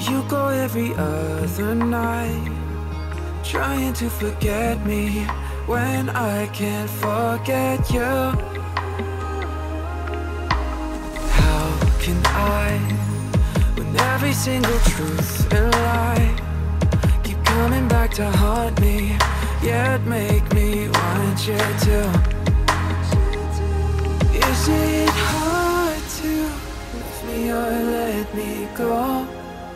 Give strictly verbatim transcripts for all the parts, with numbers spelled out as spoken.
You go every other night, trying to forget me when I can't forget you. How can I, when every single truth and lie keep coming back to haunt me, yet make me want you to? Is it hard to leave me or let me go?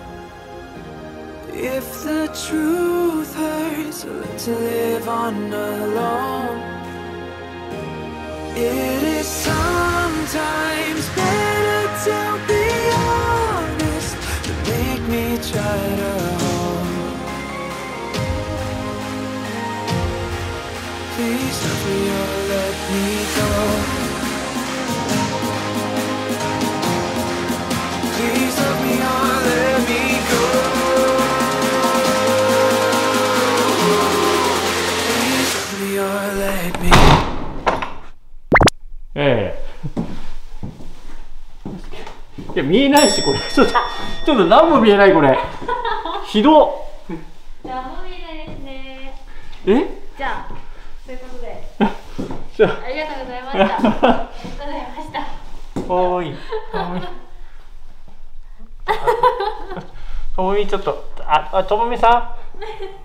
If the truth hurts, I'll learn to live on alone. It is sometimes better to be honest than make me try to hold. Please love me or let me go. Please love me or let me go. ええいや見えないしこれちょっとちょっと何も見えないこれひどっ。 じゃあもう見えないですね。 えじゃあということでじゃあありがとうございました。ありがとうございました。 おーいともみちょっとああともみさん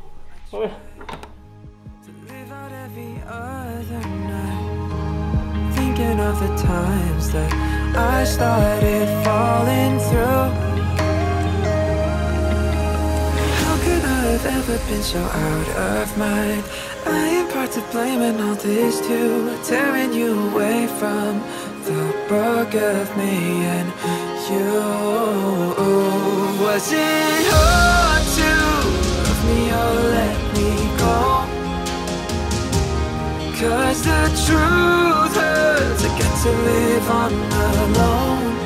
Thinking of the times that I started falling through. How could I have ever been so out of mind? I am part to blame in all this too, tearing you away from the book of me and you. Was it hard to love me or let me go? 'Cause the truth hurts, I get to live on alone.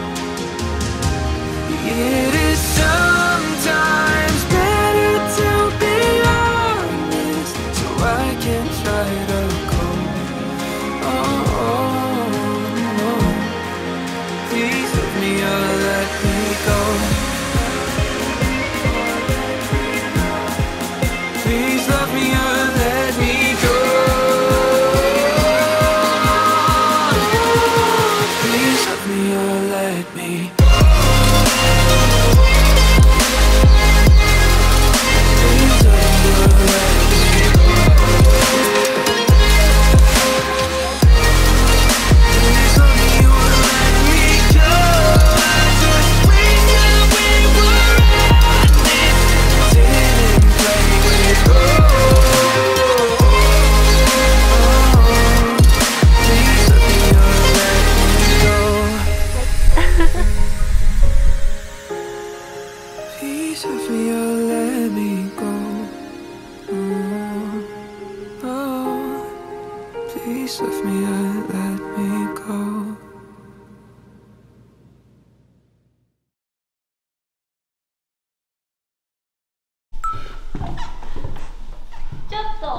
It is sometimes better to be honest, so I can try to go. Oh, oh, no. Please love me or let me go. Please love me or let me go. Please love me or let me go. Oh, oh. Please love me or let me go. ちょっと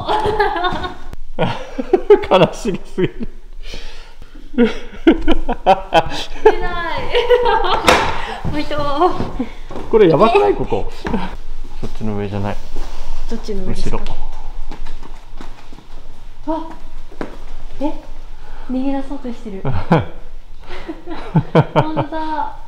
悲しげすぎる出ないもう一度これやばくないここそっちの上じゃないどっちの上ですか。 後ろあえ逃げ出そうとしてる本当だ